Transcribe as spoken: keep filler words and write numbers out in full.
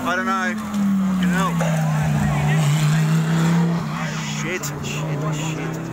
I don't know. Fucking hell. Shit, shit, shit.